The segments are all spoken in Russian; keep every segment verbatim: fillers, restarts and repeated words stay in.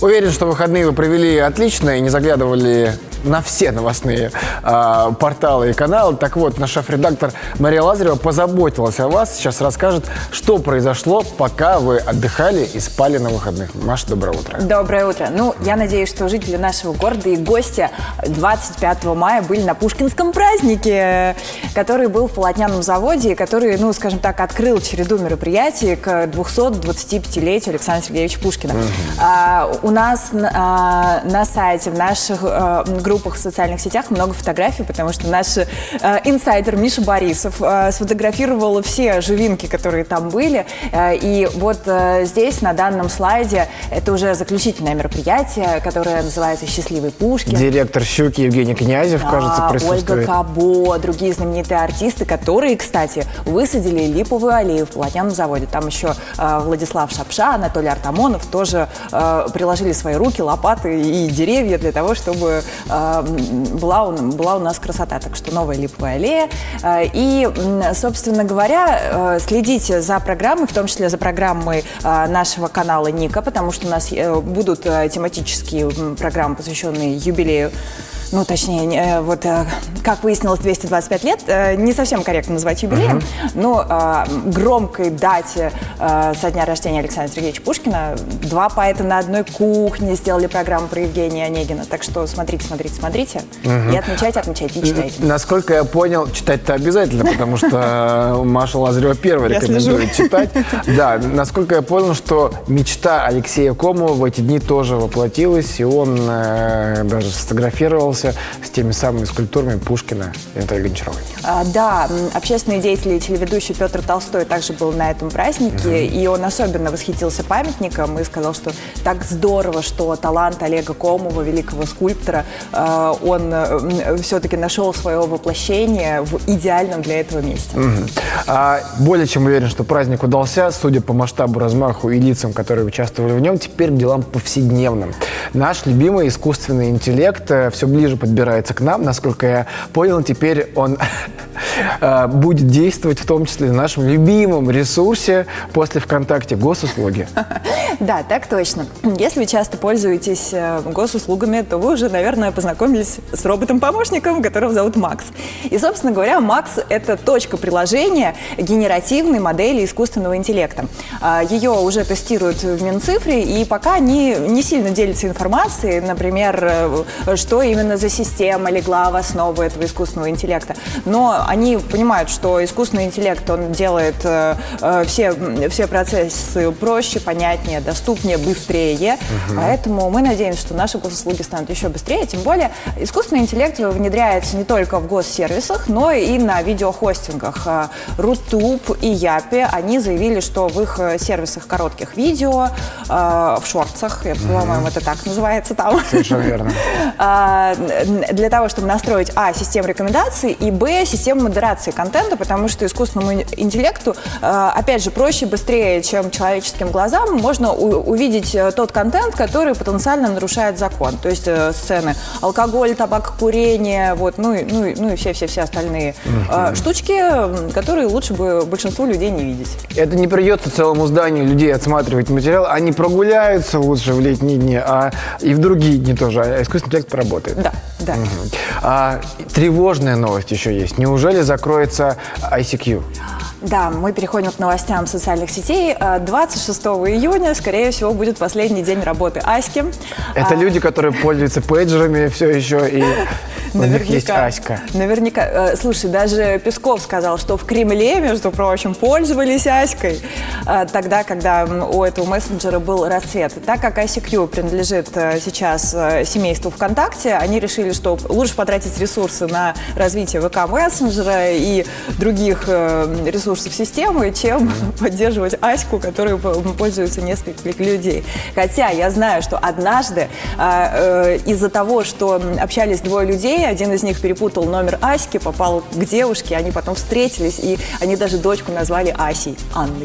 Уверен, что выходные вы провели отлично и не заглядывали на все новостные э, порталы и каналы. Так вот, наш шеф-редактор Мария Лазарева позаботилась о вас. Сейчас расскажет, что произошло, пока вы отдыхали и спали на выходных. Маша, доброе утро. Доброе утро. Ну, я надеюсь, что жители нашего города и гости двадцать пятого мая были на Пушкинском празднике, который был в полотняном заводе, который, ну, скажем так, открыл череду мероприятий к двухсотдвадцатипятилетию Александра Сергеевича Пушкина. Угу. А, у нас а, на сайте, в наших а, группах в социальных сетях много фотографий, потому что наш э, инсайдер Миша Борисов э, сфотографировал все живинки, которые там были. Э, и вот э, здесь, на данном слайде, это уже заключительное мероприятие, которое называется «Счастливый Пушкин». Директор «Щуки» Евгений Князев, да, кажется, присутствует. Ольга Кабо, другие знаменитые артисты, которые, кстати, высадили липовую аллею в полотняном заводе. Там еще э, Владислав Шапша, Анатолий Артамонов тоже э, приложили свои руки, лопаты и деревья для того, чтобы э, Была у, была у нас красота, так что новая липовая аллея. И, собственно говоря, следите за программой, в том числе за программой нашего канала Ника, потому что у нас будут тематические программы, посвященные юбилею. Ну, точнее, вот, как выяснилось, двести двадцать пять лет, не совсем корректно называть юбилеем, uh-huh. но громкой дате со дня рождения Александра Сергеевича Пушкина два поэта на одной кухне сделали программу про Евгения Онегина. Так что смотрите, смотрите, смотрите, uh-huh. и отмечайте, отмечайте, и читайте. Насколько я понял, читать-то обязательно, потому что Маша Лазарева первая рекомендует читать. Да, насколько я понял, что мечта Алексея Комова в эти дни тоже воплотилась, и он даже сфотографировался с теми самыми скульптурами Пушкина и Натальи Гончаровой. А, да, общественный деятель и телеведущий Петр Толстой также был на этом празднике, mm-hmm. и он особенно восхитился памятником и сказал, что так здорово, что талант Олега Комова, великого скульптора, э, он э, все-таки нашел свое воплощение в идеальном для этого месте. Mm-hmm. А, более чем уверен, что праздник удался, судя по масштабу, размаху и лицам, которые участвовали в нем, теперь к делам повседневным. Наш любимый искусственный интеллект э, все ближе подбирается к нам. Насколько я понял, теперь он будет действовать в том числе на нашем любимом ресурсе после ВКонтакте госуслуги. Да, так точно. Если вы часто пользуетесь госуслугами, то вы уже, наверное, познакомились с роботом-помощником, которого зовут Макс. И, собственно говоря, Макс — это точка приложения генеративной модели искусственного интеллекта. Ее уже тестируют в Минцифре, и пока они не сильно делятся информацией, например, что именно за система легла в основу этого искусственного интеллекта. Но они понимают, что искусственный интеллект, он делает э, все, все процессы проще, понятнее, доступнее, быстрее. Угу. Поэтому мы надеемся, что наши госуслуги станут еще быстрее. Тем более, искусственный интеллект внедряется не только в госсервисах, но и на видеохостингах. Рутуб и Япи, они заявили, что в их сервисах коротких видео, э, в шортсах, угу. по-моему, это так называется там. Совершенно верно. Для того, чтобы настроить, а, систему рекомендаций, и, б, систему модерации контента, потому что искусственному интеллекту, опять же, проще, быстрее, чем человеческим глазам, можно увидеть тот контент, который потенциально нарушает закон. То есть сцены алкоголь, табак, курение, вот, ну, и, ну, и, ну и все-все-все остальные mm-hmm. штучки, которые лучше бы большинству людей не видеть. Это не придется целому зданию людей отсматривать материал, они прогуляются лучше в летние дни, а и в другие дни тоже, а искусственный интеллект поработает. Да, да. Угу. А, тревожная новость еще есть. Неужели закроется ай си кью? Да, мы переходим к новостям социальных сетей. двадцать шестого июня, скорее всего, будет последний день работы Аськи. Это а... люди, которые пользуются пейджерами все еще, и у них есть Аська. Наверняка. Слушай, даже Песков сказал, что в Кремле, между прочим, пользовались Аськой тогда, когда у этого мессенджера был расцвет. Так как ай си кью принадлежит сейчас семейству ВКонтакте, они решили, что лучше потратить ресурсы на развитие ВК-мессенджера и других ресурсов системы, чем mm-hmm. поддерживать Аську, которой пользуются несколько людей. Хотя я знаю, что однажды э, э, из-за того, что общались двое людей, один из них перепутал номер Аськи, попал к девушке, они потом встретились, и они даже дочку назвали Асей, Анной.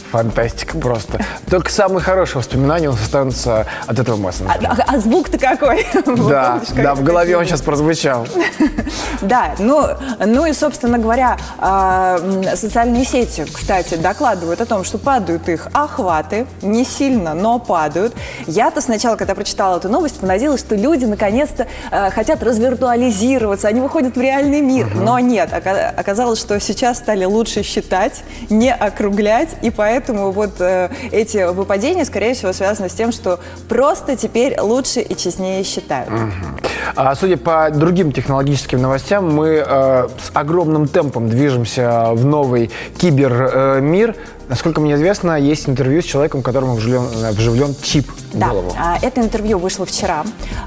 Фантастика просто. Только самые хорошие воспоминания у нас останутся от этого мессенджера. А, а, а звук-то какой? Да, помнишь, да, в голове он сейчас прозвучал. Да, ну, ну и, собственно говоря, социальные сети, кстати, докладывают о том, что падают их охваты, не сильно, но падают. Я-то сначала, когда прочитала эту новость, понадеялась, что люди наконец-то хотят развиртуализироваться, они выходят в реальный мир. Угу. Но нет, оказалось, что сейчас стали лучше считать, не округлять, и поэтому Поэтому вот э, эти выпадения, скорее всего, связаны с тем, что просто теперь лучше и честнее считают. Угу. А, судя по другим технологическим новостям, мы э, с огромным темпом движемся в новый кибермир. Насколько мне известно, есть интервью с человеком, которому вживлен, вживлен чип в да, голову. Да, это интервью вышло вчера.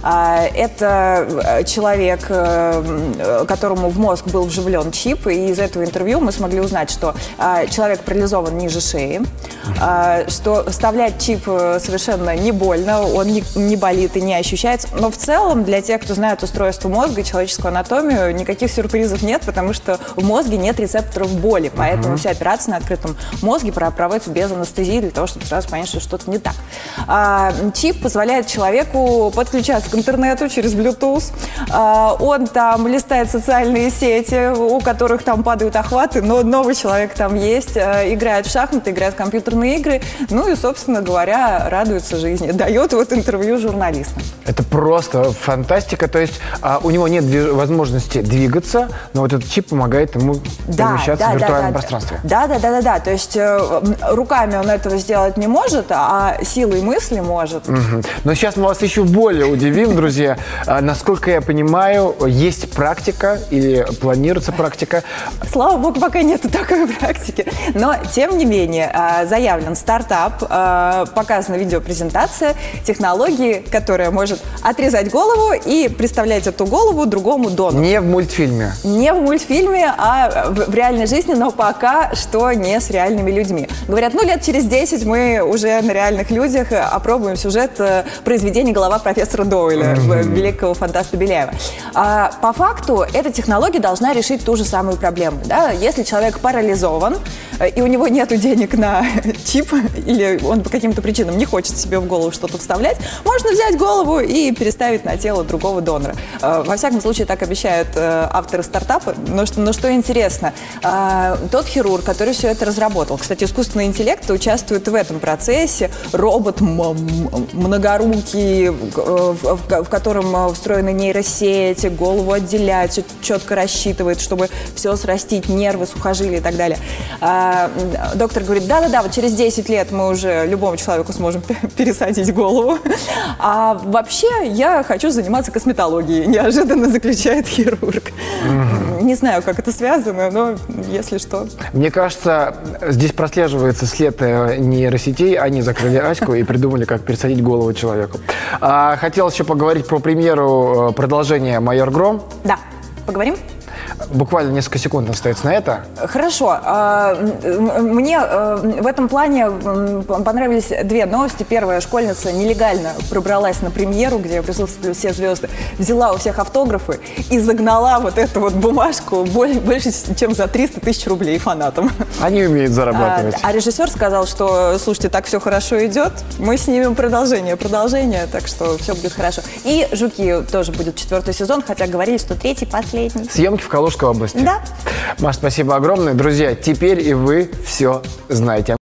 Это человек, которому в мозг был вживлен чип, и из этого интервью мы смогли узнать, что человек парализован ниже шеи, что вставлять чип совершенно не больно, он не, не болит и не ощущается. Но в целом, для тех, кто знает устройство мозга и человеческую анатомию, никаких сюрпризов нет, потому что в мозге нет рецепторов боли, поэтому uh-huh. вся операция на открытом мозге проводится без анестезии для того, чтобы сразу понять, что что-то не так. А, чип позволяет человеку подключаться к интернету через Bluetooth. А, он там листает социальные сети, у которых там падают охваты, но новый человек там есть, а, играет в шахматы, играет в компьютерные игры, ну и, собственно говоря, радуется жизни. Дает вот интервью журналистам. Это просто фантастика, то есть а, у него нет движ- возможности двигаться, но вот этот чип помогает ему да, перемещаться да, в виртуальном да, пространстве. Да, да, да, да, да, то есть руками он этого сделать не может, а силой мысли может. Угу. Но сейчас мы вас еще более удивим, друзья. Насколько я понимаю, есть практика или планируется практика. Слава богу, пока нету такой практики. Но, тем не менее, заявлен стартап, показана видеопрезентация технологии, которая может отрезать голову и представлять эту голову другому донору. Не в мультфильме. Не в мультфильме, а в реальной жизни, но пока что не с реальными людьми. Говорят, ну, лет через десять мы уже на реальных людях опробуем сюжет произведения «Голова профессора Доуэля», mm-hmm. великого фантаста Беляева. А, по факту, эта технология должна решить ту же самую проблему. Да? Если человек парализован, и у него нет денег на чип, или он по каким-то причинам не хочет себе в голову что-то вставлять, можно взять голову и переставить на тело другого донора. А, во всяком случае, так обещают а, авторы стартапа. Но, но что интересно, а, тот хирург, который все это разработал, кстати, искусственный интеллект участвует в этом процессе. Робот многорукий, в котором встроены нейросети, голову отделяет, четко рассчитывает, чтобы все срастить, нервы, сухожилия и так далее. Доктор говорит, да-да-да, вот через десять лет мы уже любому человеку сможем пересадить голову. А вообще я хочу заниматься косметологией, неожиданно заключает хирург. Mm-hmm. Не знаю, как это связано, но если что. Мне кажется, здесь прослеживается след нейросетей. Они закрыли Аську и придумали, как пересадить голову человеку. А, хотелось еще поговорить про премьеру продолжения «Майор Гром». Да, поговорим? Буквально несколько секунд остается на это. Хорошо. Мне в этом плане понравились две новости. Первая, школьница нелегально пробралась на премьеру, где присутствовали все звезды, взяла у всех автографы и загнала вот эту вот бумажку больше, чем за триста тысяч рублей фанатам. Они умеют зарабатывать. А, а режиссер сказал, что, слушайте, так все хорошо идет, мы снимем продолжение, продолжение, так что все будет хорошо. И «Жуки» тоже будет четвертый сезон, хотя говорили, что третий, последний. Съемки в Калужской области. Да. Маш, спасибо огромное. Друзья, теперь и вы все знаете.